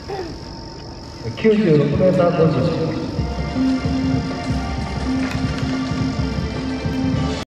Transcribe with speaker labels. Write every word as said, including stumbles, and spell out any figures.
Speaker 1: きゅうじゅうろくメーターごじゅう。